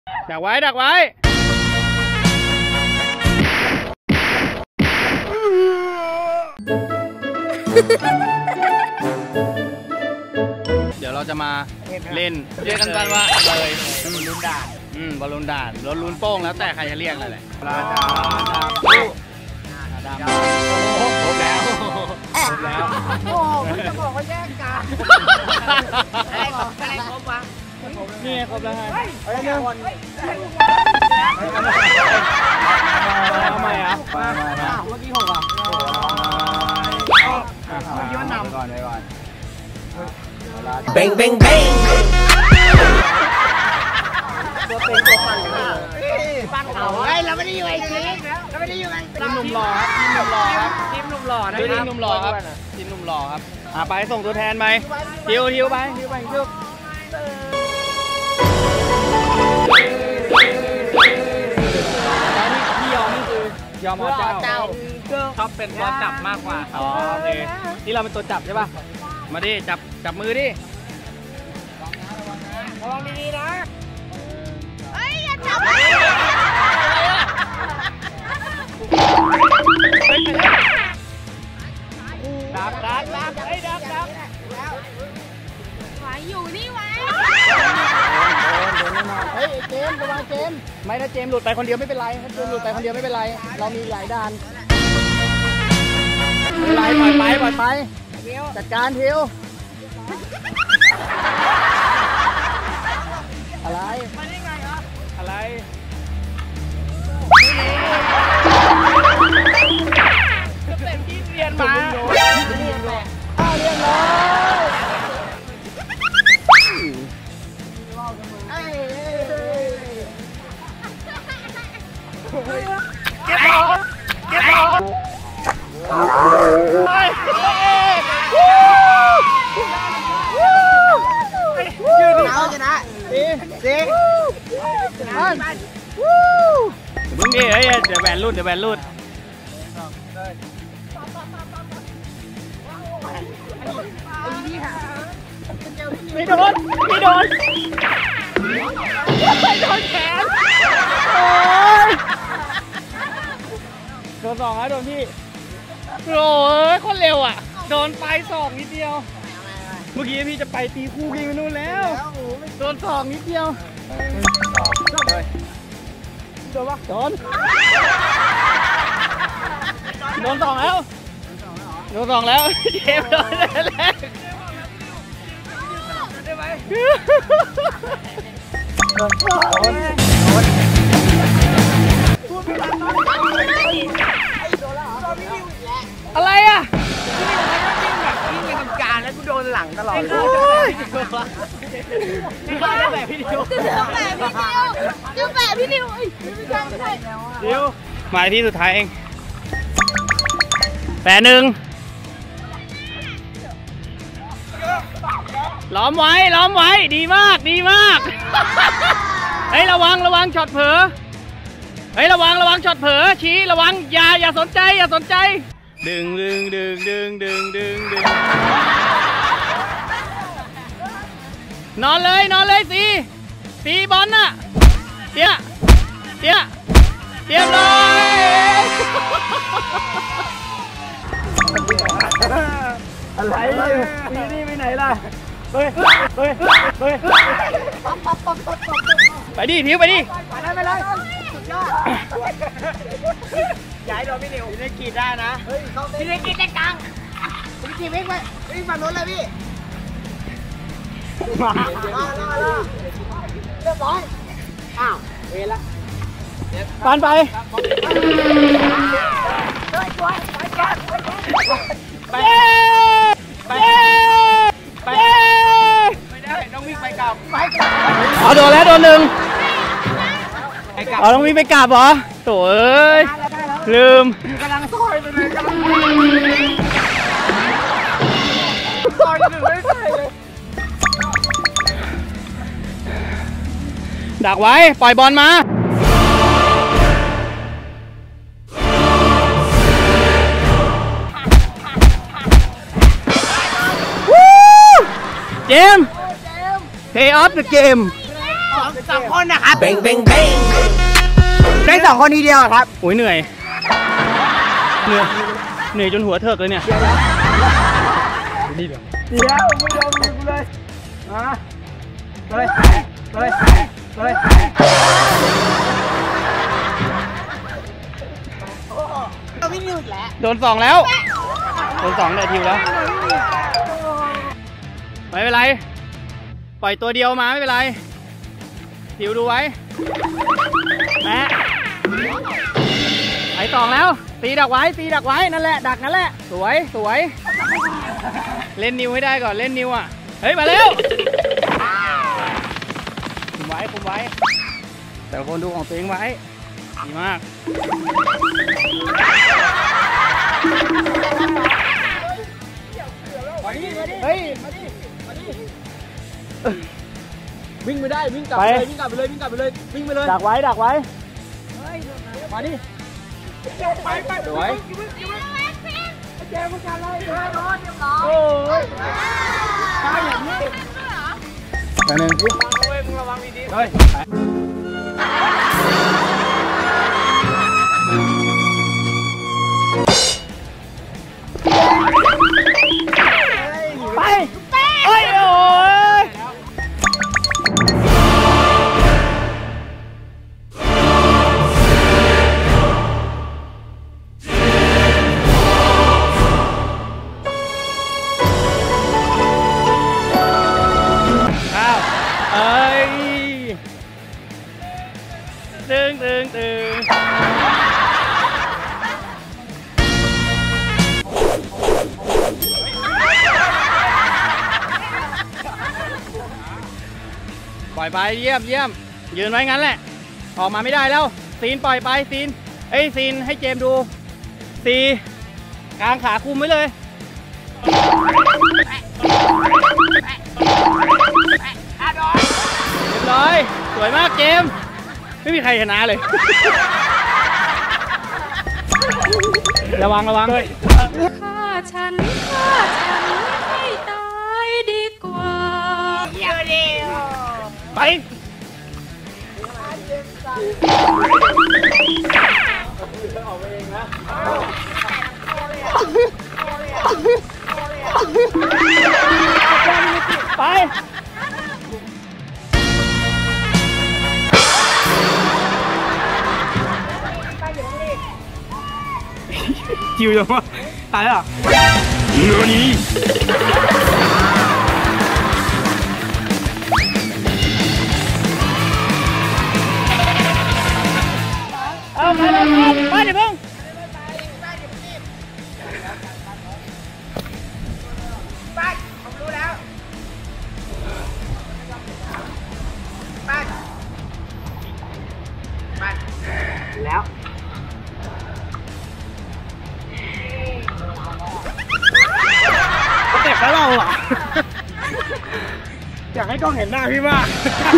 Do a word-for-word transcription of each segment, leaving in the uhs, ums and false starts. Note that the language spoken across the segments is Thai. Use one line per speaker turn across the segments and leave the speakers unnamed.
ดักไว้ดักไว้เดี๋ยวเราจะมาเล่นเรียกกันกันว่าเลยบอลลูนด่านอืมบอลลูนด่านรถลูนโป้งแล้วแต่ใครจะเรียกอะไรปลาดาดาบูดาครบแล้วครบแล้ว
โอ้ไม่จะบอกว่าแยกกันอะไรอะไรครบวะ
นี่ครบแล้วไง
เฮ้ยเนี่ยคน
ทำไมอ่ะมา
เมื่อกี้หกอ่ะเมื่อกี้มันนำ
ก่อนไปก่อน
เบ่งเบ่งเบ่ง
ตัวเป็นตัวปั่นกันปั่นเขาไอ้เราไม่ได้อยู่ไอ้ทีเราไม่ได้อยู่ไอ้
ทีมหนุ่มหล่อครับทีมหนุ่มหล่อครับ
ทีมหนุ่มหล่อนะ
ทีมหนุ่มหล่อครับทีมหนุ่มหล่อครับอ่ะไปส่งตัวแทนไปทิวทิวไปทิวไปทิวที่ยอมนี่คือยอมเอาเจ้าชอบเป็นตัวจับมากกว่าอ๋อโอเคนี่เราเป็นตัวจับใช่ป่ะมาดิจับจับมือดิ
ระวังดีๆนะ
เฮ้ยอย่าจับ
ดักดักดักไอ้ดักดัก
ไหวอยู่นี่ไว้
เฮ้ยเจมส์ระวังเจมส์ไม่ถ้าเจมส์หลุดไปคนเดียวไม่เป็นไรถ้าเจมส์หลุดไปคนเดียวไม่เป็นไรเรามีหลายด่านไม่เป็นไรปล่อยไปปล่อยไปจัดการทิวอะไรมาได้ไงเหรออะไรก็เป็นที่เรียนมาอ้าวเรียนเลยเก็บของเก็บของ
ยืนเอาชนะสิสิ
มึงดิเฮ้ยเดี๋ยวแบนรูดเดี๋ยวแบนรูดไม่โดนไม่โดนไม่โดนแขนโอ้ยโดนสองแล้วโดนพี่โอ้ยคนเร็วอ่ะโดนไปสองนิดเดียวเมื่อกี้พี่จะไปตีคู่กินไปนู่นแล้วโดนสองนิดเดียวโดนปะโดนโดนสองแล้วโดนสองแล้วเจมส์โดนแล้วได้ไหมโดนโดนอะไรอ่ะ
วิ่งไปทำการแล้วกูโดนหลังตลอดเลย
นี่ข้าจะแบบพี่ดิว
จะแบบพี่ดิวจะแบบพี่ดิวไม่ใช่ไม่ใช่
ดิวมาที่สุดท้ายเองแปดหนึ่งล้อมไว้ล้อมไว้ดีมากดีมากเฮ้ยระวังระวังช็อตเผลอเฮ้ยระวังระวังช็อตเผลอชี้ระวังอย่าอย่าสนใจอย่าสนใจดึงดึงดึงดึงดึงดึงดึงนอนเลยนอนเลยสิสีบอลน่ะเตี้ยเตี้ยเตี้ยเลยอะไรนี่นี่ไปไหนล่ะเฮ้ยเฮ้ยเฮ้ยไปดิทิวไปดิ
ไปเลยไปเลยสุดยอดย้ายโดนพี่นิวพี่ได้กีดได้นะพี่ได้กีดได้กลางพี่กีวิ่งไปวิ่งฝั่งนู้นเลยพี่มามามาเรียบร้อยอ้าวเวรละ
ปานไปไปไปไปไม่ได้ต้องวิ่งไปกลับไปเอาโดนแล้วโดนหนึ่งเอาต้องวิ่งไปกลับเหรอโถ่เอ้ยลืม
กำลังซอยเลยกำลังซอยหนึ่งไม่ใช่เลย
ดักไว้ปล่อยบอลมาเจมส์ Play off the game
องสองคนนะครับ
Bang bang bang
ได้สองคนทีเดียวครับ
โอ้ยเหนื่อยเหนื่อยเหนื่อยจนหัวเถิกเลยเนี่ยนี่เดี๋ยว
เดี๋ยวไม่ยอมกูเลยมาเลยเลยเลยเราไม่หยุดแล้ว
โดนสองแล้วโดนสองได้ทิวแล้วไม่เป็นไรปล่อยตัวเดียวมาไม่เป็นไรทิวดูไว้แม่ไอ้สองแล้วตีดักไว้ตีดักไว้นั่นแหละดักนั่นแหละสวยสวยเล่นนิวให้ได้ก่อนเล่นนิวอ่ะเฮ้ยมาเร็วคุมไว้คุมไว้แต่คนดูของตัวเองไว้ดีมากเฮ้ยวิ่งไปได้วิ่งกลับไปเลยวิ่งกลับไปเลยวิ่งกลับไปเลยวิ่งไปเลยดักไว้ดักไว้มาดิไปไปสวยแกมึงกันเลยโอ้ยตายอย่างนี้แต่หนึ่งมึงระวังดีๆเฮ้ยไปเอ้ยโอ้ยอ้าวเอ้ยตึงตึงตึงปล่อยไปเยี่ยมเยี่ยมยืนไว้งั้นแหละออกมาไม่ได้แล้วซีนปล่อยไปซีนเอ้ยซีนให้เจมดูซีกลางขาคุมไว้เลยเรียบร้อยสวยมากเจมไม่มีใครชนะเลย ระวังระวัง
ฆ่าฉันฆ่าฉันให้ตายดีกว่า
เดี๋ยวเดียว
ไปไปจิวยังวะตายแล้วเนื้อนี้เอาไปเลยไปเดี๋ยวเพิ่ง
ไปผมรู้แล้วไปไปแล้ว
เจ็บแล้วเราเหรอ อยากให้กล้องเห็นหน้าพี่มาก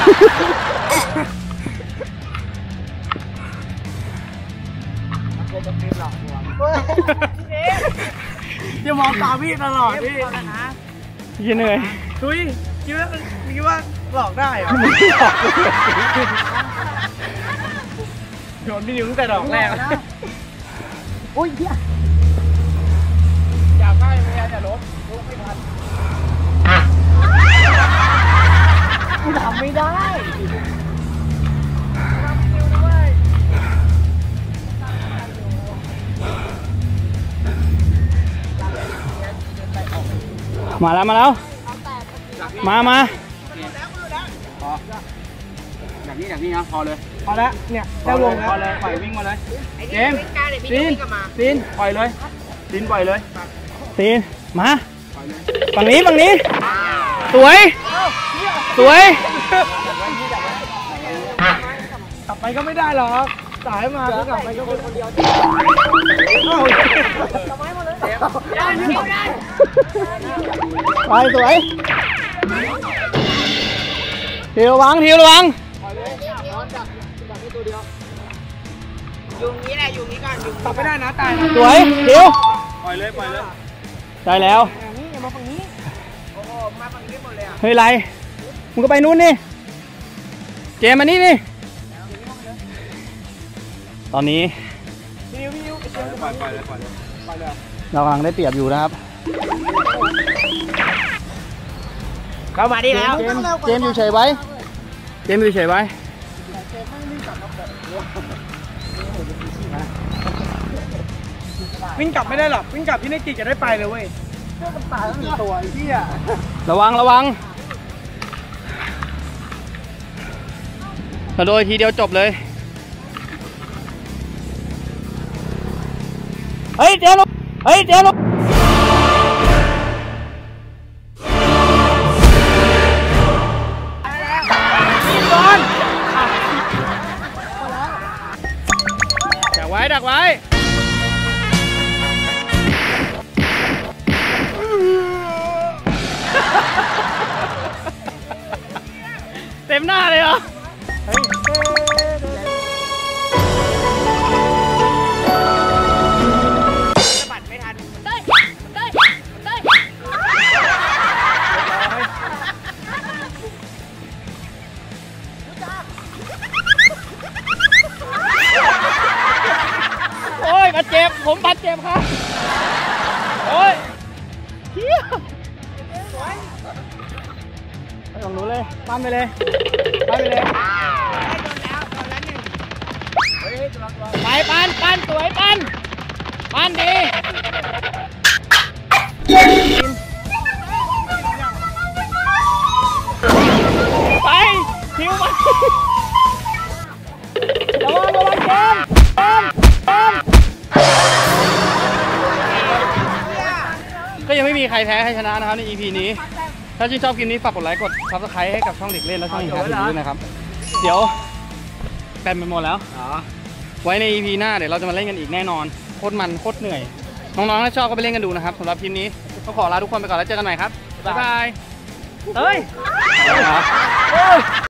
อย่ามองตาพี่ตลอดพี่ยังเหนื่อยดุยคิดว่าคิดว่าหลอกได้เหรอโดนพี่นิวตั้งแต่ดอกแรกโอ้ยเฮียอย่าใกล้พยายามอย่าลดลดไม่ทันกูทำไม่ได้มาแล้วมาแล้วมามาอย่างนี้อย่างนี้นะพอเลยพอแล้วเนี่ยได้วงแล้วพอเลยปล่อยวิ่งมาเลยเจมซีนซีนปล่อยเลยซีนปล่อยเลยซีนมาฝั่งนี้ฝั่งนี้สวยสวยกลับไปก็ไม่ได้หรอกสายมาก็กลับไปก็เป็นคนเดียวไปสวยทีระวังทีระวัง
อยู่นี้แหละอยู่นี้ก่อนอยู่
กลับไม่ได้นะตายสวยเดี๋ยวปล่อยเลยปล่อยเลยได้แล้ว
นี่อย่ามาฝั่งนี้โอ้โหมาฝั่งนี้หมดเลยอ่ะ
เฮ้ยไรมึงก็ไปนู้นนี่เจมมานี่นี่ตอนนี้เรากำลังได้เปรียบอยู่นะครับ
เข้ามาดีแล้ว
เจมเจมอยู่เฉยไว้เจมอยู่เฉยไว้
วิ่งกลับไม่ได้หรอกวิ่งกลับพี่นิกิจะได้ไปเลยเว้ยตายทั้งตัวไอ้เหี้ย
ระวังระวังโดยทีเดียวจบเลยเฮ้ยเดี๋ยวลงเฮ้ยเดี๋ยวลงดักไว้ดักไว้เต็มหน้าเลยเหรอ
สะบัดไม่ทันได้ได้ได้
โอ้ยบาดเจ็บผมบาดเจ็บครับโอ้ยเฮียไปของหนูเลยปั้นไปเลยปั้นไปเลยไปปั้นปั้นสวยปั้นปั้นดีไปคิวมาระวังระวังเกมเกมเกมก็ยังไม่มีใครแพ้ใครชนะนะครับใน อี พี นี้ถ้าชื่นชอบคลิปนี้ฝากกดไลค์กด ซับสไครบ์ ให้กับช่องเด็กเล่นและช่องอีกครั้งด้วยนะครับเดี๋ยวแบนไปหมดแล้วไว้ใน อี พี หน้าเดี๋ยวเราจะมาเล่นกันอีกแน่นอนโคตรมันโคตรเหนื่อยน้องๆถ้าชอบก็ไปเล่นกันดูนะครับสำหรับคลิปนี้ก็ขอลาทุกคนไปก่อนแล้วเจอกันใหม่ครับบ๊ายบายเฮ้ย